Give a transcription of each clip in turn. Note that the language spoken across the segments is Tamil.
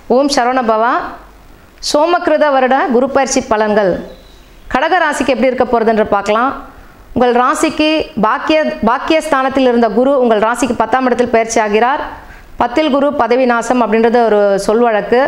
ஓம் சரவணபவா. சோமகிருத வருட குரு பயிற்சி பலன்கள் கடக ராசிக்கு எப்படி இருக்க போகிறதுன்ற பார்க்கலாம். உங்கள் ராசிக்கு பாக்கியஸ்தானத்தில் இருந்த குரு உங்கள் ராசிக்கு 10ஆம் இடத்தில் பயிற்சி ஆகிறார். 10ல் குரு பதவி நாசம் அப்படின்றது ஒரு சொல்வழக்கு.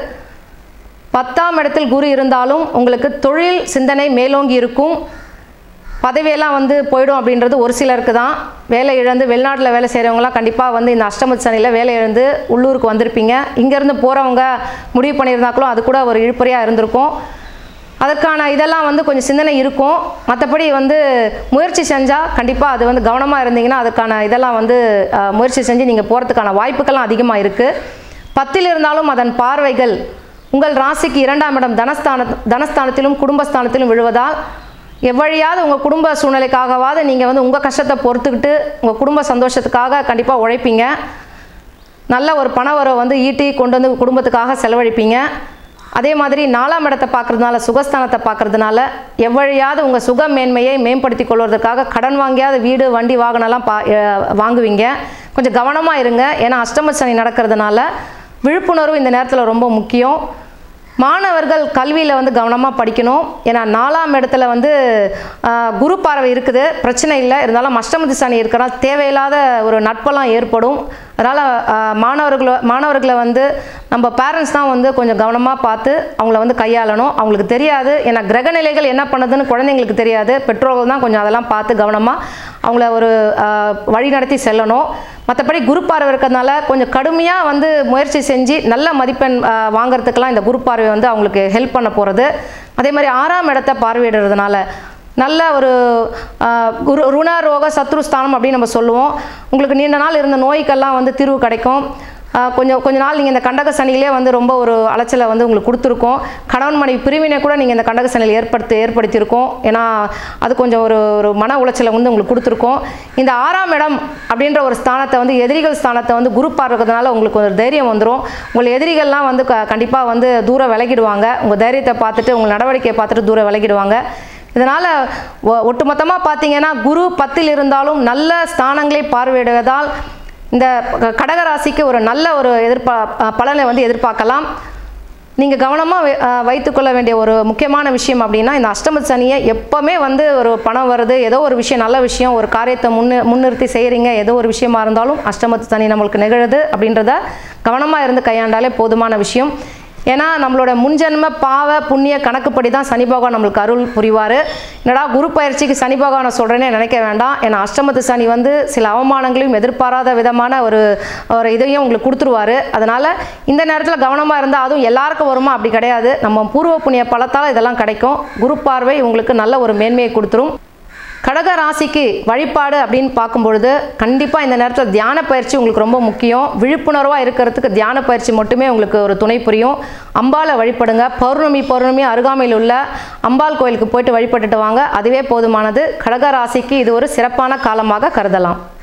10ஆம் இடத்தில் குரு இருந்தாலும் உங்களுக்கு தொழில் சிந்தனை மேலோங்கி இருக்கும். பதவியெல்லாம் போயிடும் அப்படின்றது ஒரு சிலருக்கு தான். வேலை இழந்து வெளிநாட்டில் வேலை செய்கிறவங்களாம் கண்டிப்பாக இந்த அஷ்டம சனியில் வேலை இழந்து உள்ளூருக்கு வந்திருப்பீங்க. இங்கேருந்து போகிறவங்க முடிவு பண்ணியிருந்தாக்களும் அது கூட ஒரு இழுப்பறையாக இருந்திருக்கும். அதற்கான இதெல்லாம் கொஞ்சம் சிந்தனை இருக்கும். மற்றபடி முயற்சி செஞ்சால் கண்டிப்பாக அது கவனமாக இருந்தீங்கன்னா அதுக்கான இதெல்லாம் முயற்சி செஞ்சு நீங்கள் போகிறதுக்கான வாய்ப்புகள்லாம் அதிகமாக இருக்குது. 10ல் இருந்தாலும் அதன் பார்வைகள் உங்கள் ராசிக்கு 2ஆம் இடம் தனஸ்தானத்திலும் குடும்பஸ்தானத்திலும் விழுவதால் எவ்வழியாவது உங்கள் குடும்ப சூழ்நிலைக்காகவாது நீங்கள் உங்கள் கஷ்டத்தை பொறுத்துக்கிட்டு உங்கள் குடும்ப சந்தோஷத்துக்காக கண்டிப்பாக உழைப்பீங்க. நல்ல ஒரு பண வரவை ஈட்டி கொண்டு குடும்பத்துக்காக செலவழிப்பீங்க. அதே மாதிரி 4ஆம் இடத்தை பார்க்குறதுனால சுகஸ்தானத்தை பார்க்குறதுனால எவ்வழியாவது உங்கள் சுக மேன்மையை மேம்படுத்தி கொள்வதற்காக கடன் வாங்கியாவது வீடு வண்டி வாகனம்லாம் வாங்குவீங்க. கொஞ்சம் கவனமாக இருங்க. ஏன்னா அஷ்டம சனி நடக்கிறதுனால விழிப்புணர்வு இந்த நேரத்தில் ரொம்ப முக்கியம். மாணவர்கள் கல்வியில் கவனமாக படிக்கணும். ஏன்னா 4ஆம் இடத்துல குரு பார்வை இருக்குது, பிரச்சனை இல்லை. இருந்தாலும் அஷ்டம சனி இருக்கிறனால தேவையில்லாத ஒரு நட்பெல்லாம் ஏற்படும். அதனால் மாணவர்களை நம்ம பேரண்ட்ஸ் தான் கொஞ்சம் கவனமாக பார்த்து அவங்கள கையாளணும். அவங்களுக்கு தெரியாது. ஏன்னா கிரகநிலைகள் என்ன பண்ணுதுன்னு குழந்தைங்களுக்கு தெரியாது. பெற்றோர்கள் தான் கொஞ்சம் அதெல்லாம் பார்த்து கவனமாக அவங்கள ஒரு வழி நடத்தி செல்லணும். மற்றபடி குரு பார்வை இருக்கிறதுனால கொஞ்சம் கடுமையாக முயற்சி செஞ்சு நல்ல மதிப்பெண் வாங்கிறதுக்கெல்லாம் இந்த குரு பார்வை அவங்களுக்கு ஹெல்ப் பண்ண போகிறது. அதே மாதிரி 6ஆம் இடத்தை பார்வையிடுறதுனால நல்ல ஒரு ருண ரோக சத்ருஸ்தானம் அப்படின்னு நம்ம சொல்லுவோம். உங்களுக்கு நீண்ட நாள் இருந்த நோய்க்கெல்லாம் தீர்வு கிடைக்கும். கொஞ்ச நாள் நீங்கள் இந்த கண்டக சனியிலே ரொம்ப ஒரு அலைச்சலை உங்களுக்கு கொடுத்துருக்கோம். கணவன் மனைவி பிரிவினை கூட நீங்கள் இந்த கண்டக சனியில் ஏற்படுத்தியிருக்கோம். ஏன்னா அது கொஞ்சம் ஒரு மன உளைச்சலை உங்களுக்கு கொடுத்துருக்கோம். இந்த 6ஆம் இடம் அப்படின்ற ஒரு ஸ்தானத்தை எதிரிகள் ஸ்தானத்தை குரு பார்க்கிறதுனால உங்களுக்கு ஒரு தைரியம் வந்துடும். உங்கள் எதிரிகள்லாம் கண்டிப்பாக தூரம் விலகிடுவாங்க. உங்கள் தைரியத்தை பார்த்துட்டு உங்கள் நடவடிக்கையை பார்த்துட்டு தூரம் விலகிடுவாங்க. இதனால் ஒட்டுமொத்தமாக பார்த்தீங்கன்னா குரு 10ல் இருந்தாலும் நல்ல ஸ்தானங்களை பார்வையிடுவதால் இந்த கடகராசிக்கு ஒரு நல்ல ஒரு பலனை எதிர்பார்க்கலாம். நீங்கள் கவனமாக வைத்துக்கொள்ள வேண்டிய ஒரு முக்கியமான விஷயம் அப்படின்னா இந்த அஷ்டம சனியை எப்போவுமே ஒரு பணம் வருது, ஏதோ ஒரு விஷயம் நல்ல விஷயம் ஒரு காரியத்தை முன்னிறுத்தி செய்கிறீங்க, ஏதோ ஒரு விஷயமா இருந்தாலும் அஷ்டம சனி நம்மளுக்கு நிகழுது அப்படின்றத கவனமாக இருந்து கையாண்டாலே போதுமான விஷயம். ஏன்னா நம்மளோட முன்ஜென்ம பாவ புண்ணிய கணக்குப்படி தான் சனி பகவான் நம்மளுக்கு அருள் புரிவார். என்னடா குரு பயிற்சிக்கு சனி பகவானை சொல்கிறேன்னே நினைக்க வேண்டாம். ஏன்னா அஷ்டமத்து சனி சில அவமானங்களையும் எதிர்பாராத விதமான ஒரு இதையும் உங்களுக்கு கொடுத்துருவார். அதனால் இந்த நேரத்தில் கவனமாக இருந்தால் அதுவும் எல்லாருக்கும் வருமா அப்படி கிடையாது. நம்ம பூர்வ புண்ணிய பலத்தால் இதெல்லாம் கிடைக்கும். குரு பார்வை உங்களுக்கு நல்ல ஒரு மேன்மையை கொடுத்துரும். கடக ராசிக்கு வழிபாடு அப்படின்னு பார்க்கும்பொழுது கண்டிப்பாக இந்த நேரத்தில் தியான பயிற்சி உங்களுக்கு ரொம்ப முக்கியம். விழிப்புணர்வாக இருக்கிறதுக்கு தியான பயிற்சி மட்டுமே உங்களுக்கு ஒரு துணை புரியும். அம்பாளை வழிபடுங்க. பௌர்ணமி அருகாமையில் உள்ள அம்பாள் கோயிலுக்கு போயிட்டு வழிபட்டுட்டு வாங்க. அதுவே போதுமானது. கடக ராசிக்கு இது ஒரு சிறப்பான காலமாக கருதலாம்.